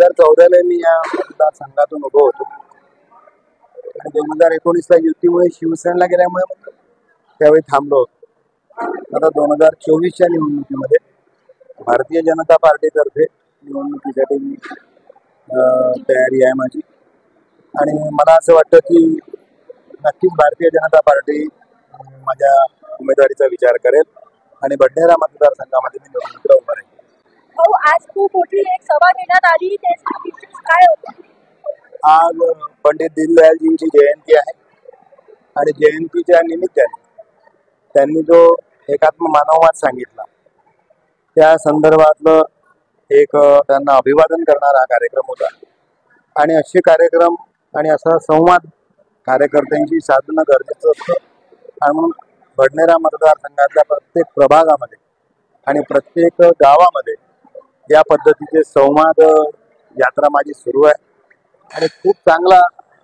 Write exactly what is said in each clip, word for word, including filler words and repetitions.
हजार चौदाला मी या मतदारसंघातून उभो होतो आणि दोन हजार एकोणीसला युतीमुळे शिवसेनेला गेल्यामुळे मग त्यावेळी थांबलो होतो. आता दोन हजार चोवीसच्या निवडणुकीमध्ये भारतीय जनता पार्टीतर्फे निवडणुकीसाठी मी तयारी आहे माझी आणि मला असं वाटतं की नक्कीच भारतीय जनता पार्टी माझ्या उमेदवारीचा विचार करेल आणि बडनेरा मतदारसंघामध्ये मी निवडणुकीला उभा राहील. भाऊ, आज खूप मोठी एक सभा घेण्यात आली, त्याचे विशेष काय होते? आज पंडित दीनदयालजींची जयंती आहे आणि जयंतीच्या निमित्ताने त्यांनी जो एकात्म मानववाद सांगितला त्या संदर्भातलं एक त्यांना अभिवादन करणारा हा कार्यक्रम होता आणि असे कार्यक्रम आणि असा संवाद कार्यकर्त्यांशी साधणं गरजेचं असतं आणि म्हणून बडनेरा मतदारसंघातल्या प्रत्येक प्रभागामध्ये आणि प्रत्येक गावामध्ये या पद्धतीचे संवाद यात्रा माझी सुरू आहे आणि खूप चांगला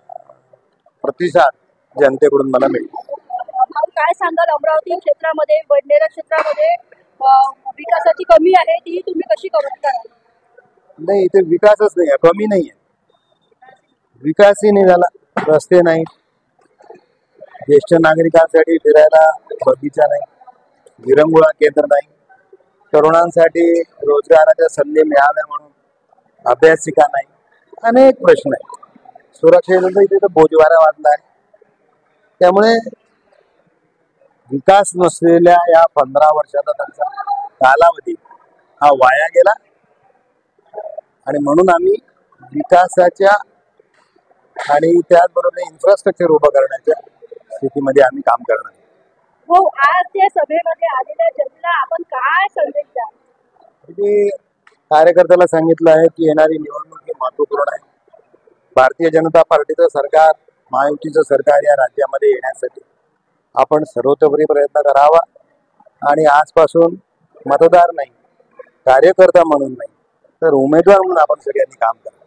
प्रतिसाद जनतेकडून मला मिळतो. काय सांगाल, अमरावती क्षेत्रामध्ये बडनेरा क्षेत्रामध्ये विकासाची कमी आहे, ती तुम्ही कशी कमी कराल? नाही, इथे विकासच नाही आहे, कमी नाही आहे, विकासही नाही झाला. रस्ते नाही, ज्येष्ठ नागरिकांसाठी फिरायला बगीचा नाही, विरंगुळा केंद्र नाही, तरुणांसाठी रोजगाराच्या संधी मिळाव्या म्हणून अभ्यासिका नाही, अनेक प्रश्न आहेत. सुरक्षेचा इथे तर बोजवारा वाढला आहे. त्यामुळे विकास नसलेल्या या पंधरा वर्षाचा त्यांचा कालावधी हा वाया गेला आणि म्हणून आम्ही विकासाच्या आणि त्याचबरोबर इन्फ्रास्ट्रक्चर उभं करण्याच्या स्थितीमध्ये आम्ही काम करणार. हो, आज या सभेमध्ये आलेल्या जनतेला आपण काय संदेश द्याल? म्हणजे कार्यकर्त्याला सांगितलं आहे की येणारी निवडणूक ही महत्वपूर्ण आहे. भारतीय जनता पार्टीचं सरकार, महायुतीचं सरकार या राज्यामध्ये येण्यासाठी आपण सर्वतोपरी प्रयत्न करावा आणि आजपासून मतदार नाही, कार्यकर्ता म्हणून नाही तर उमेदवार म्हणून आपण सगळ्यांनी काम करावं.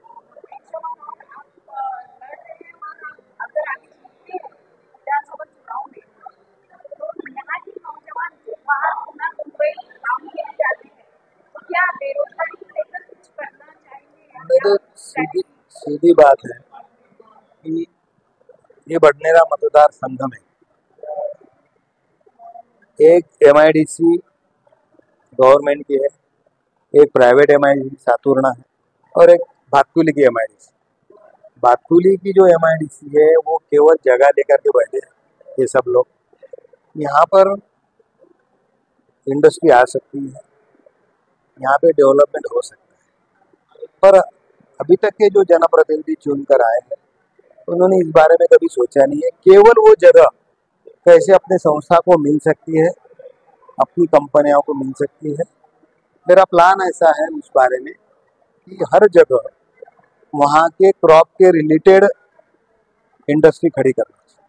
सीधी सीधी बात है कि ये बडनेरा मतदार संघ में एक M I D C government की है, एक private M I D C Saturna है और एक भातकुली की M I D C. Bhatkuli की जो एम आई डी सी है वो केवल जगह लेकर के बैठे हैं ये सब लोग. यहाँ पर इंडस्ट्री आ सकती है, यहाँ पे डेवलपमेंट हो सकता है, पर अभी तक के जो जनप्रतिनिधि चुनकर आए हैं उन्होंने इस बारे में कभी सोचा नहीं है केवल वो जगह कैसे अपने संस्था को मिल सकती है, अपनी कंपनियों को मिल सकती है. मेरा प्लान ऐसा है उस बारे में कि हर जगह वहाँ के क्रॉप के रिलेटेड इंडस्ट्री खड़ी करना.